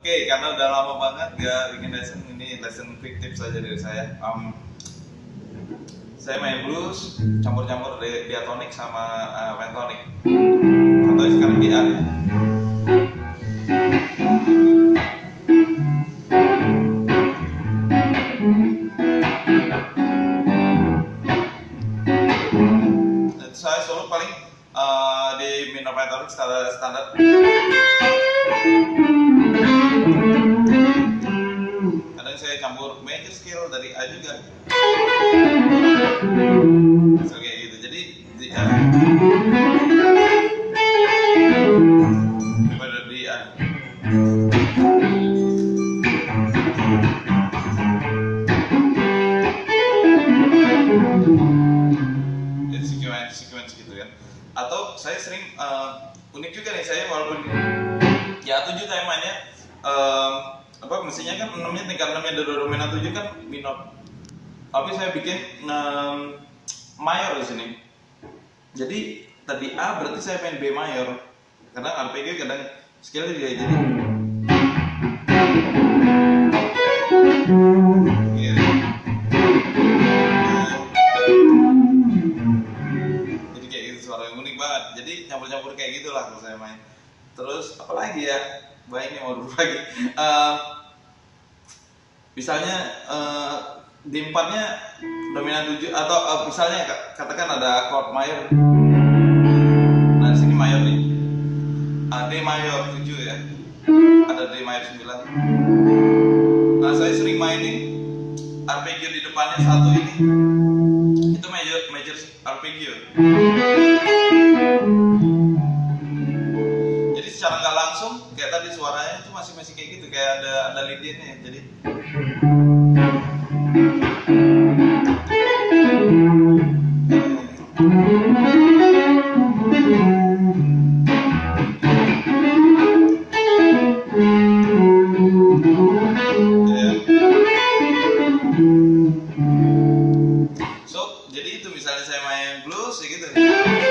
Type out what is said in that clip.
Oke, karena udah lama banget gak bikin lesson, ini lesson quick tips aja dari saya. Saya main blues, campur-campur diatonik sama pentonic. Contohnya sekarang di A. Saya solo paling di minor pentonic standar. Kadang saya campur major scale dari A juga. So, kayak gitu. Jadi di A daripada di A. Sequence gitu kan. Atau saya sering unik juga nih, saya walaupun ya 7 temanya mestinya kan 6-nya tingkat 6-nya do dominan 7 kan minor. Tapi saya bikin mayor di sini. Jadi tadi A berarti saya main B mayor. Kadang arpeggio, kadang scale juga jadi. Jadi kayak gitu, suara yang unik banget. Jadi nyampur-nyampur kayak gitulah kalau saya main. Terus apalagi ya? Baik nih mau berubah lagi. Misalnya di 4-nya dominan 7 atau misalnya katakan ada chord mayor. Nah, di sini mayor nih. D mayor 7 ya. Ada D mayor 9. Nah, saya sering mainin arpeggio di depannya 1 ini. Itu major arpeggio. Jadi secara nggak langsung kayak tadi suaranya itu masih kayak gitu, kayak ada lead-nya. Jadi jadi itu misalnya saya main blues ya gitu.